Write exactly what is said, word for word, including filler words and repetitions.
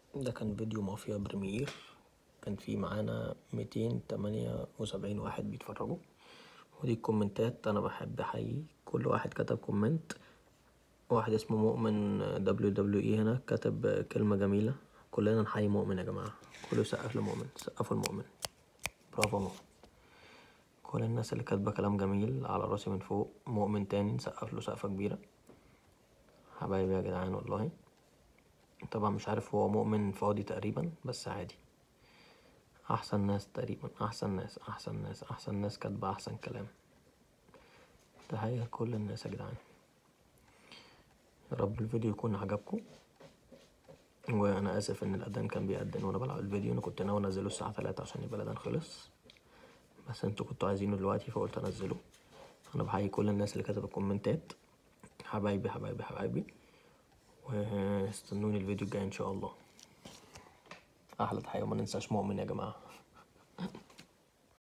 ده كان فيديو مافيا بريمير، كان في معانا ميتين تمانية وسبعين واحد بيتفرجوا. ودي الكومنتات، انا بحب احيي كل واحد كتب كومنت. واحد اسمه مؤمن دبليو دبليو اي هنا كتب كلمة جميلة، كلنا نحيي مؤمن يا جماعة، كله سقف لمؤمن، سقفوا لمؤمن، برافو مؤمن. كل الناس اللي كاتبة كلام جميل على راسي من فوق. مؤمن تاني نسقف له سقفة كبيرة، حبايبي يا جدعان والله. طبعا مش عارف هو مؤمن فاضي تقريبا، بس عادي. احسن ناس تقريبا، احسن ناس احسن ناس احسن ناس كاتبة احسن كلام. تحية لكل الناس يا جدعان. يا رب الفيديو يكون عجبكم، وانا اسف ان الاذان كان بيأذن وانا بلعب الفيديو. انا كنت ناوي انزله الساعة تلاتة عشان يبقى الاذان خلص، بس انتوا كنتوا عايزينه دلوقتي فقلت انزله. انا بحيي كل الناس اللي كتبت كومنتات، حبايبي حبايبي حبايبي، واستنوني الفيديو الجاي ان شاء الله. احلى تحية، وما ننساش مؤمن يا جماعة.